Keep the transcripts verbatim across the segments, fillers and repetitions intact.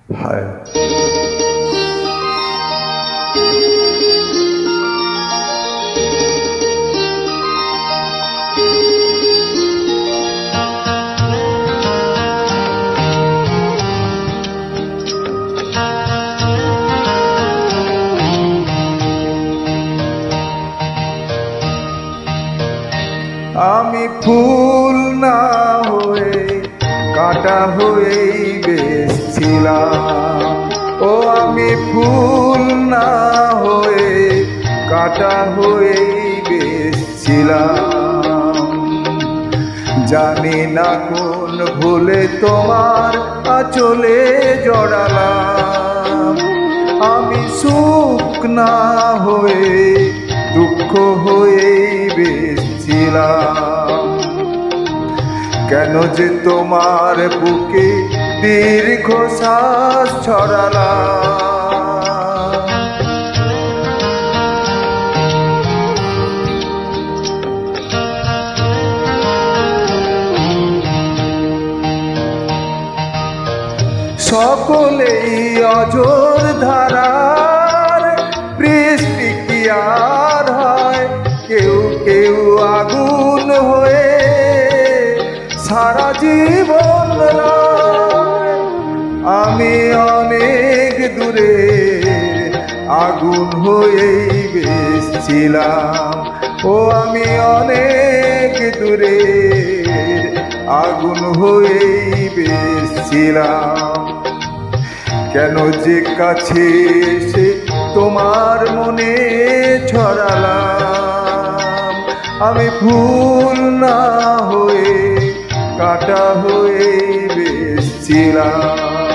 হায় আমি ফুল না হয়ে কাঁটা হয়েই বেশছিলাম। ও আমি ফুল না হয়ে কাঁটা হয়েই বেশছিলাম। জানি না কোন ভুলে তোমার আঁচলে জড়ালাম। আমি সুখ না হয়ে দুঃখ হয়েই বেশছিলাম। কেন যে তোমার বুকে দীর্ঘশ্বাস ছড়ালাম। সকলেই অঝোর ধারার বৃষ্টি কি আর হয়? কেউ কেউ আগুন হয়ে সারা জীবন রয়। আমি অনেক দূরে আগুন হয়েই বেশছিলাম। ও আমি অনেক দূরে আগুন হয়েই বেশছিলাম। কেন যে কাছে এসে তোমার মনে ছড়ালাম। আমি ফুল না হয়ে কাঁটা হয়েই বেশছিলাম।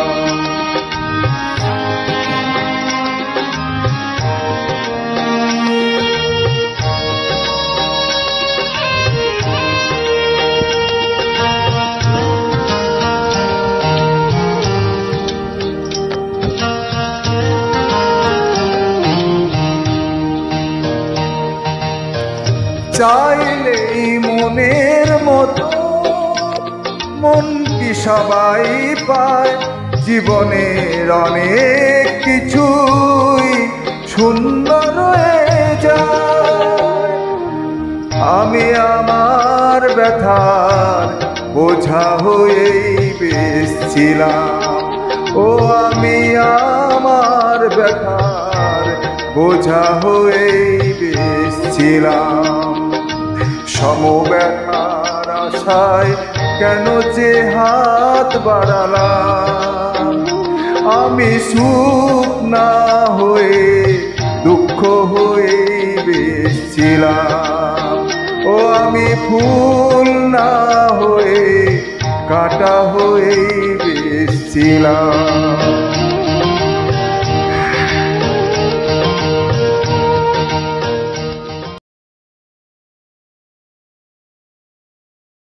চাইলেই মনের মতো মন কি সবাই পায়? জীবনের অনেক কিছুই শূন্য রয়ে যায়। আমি আমার ব্যথার বোঝা হয়েই বেশছিলাম। ও আমি আমার ব্যথার বোঝা হয়েই বেশছিলাম। সমব্যথার আশায় কেন যে হাত বাড়ালাম। আমি সুখ না হয়ে দুঃখ হয়েই বেশছিলাম। ও আমি ফুল না হয়ে কাঁটা হয়েই বেশছিলাম।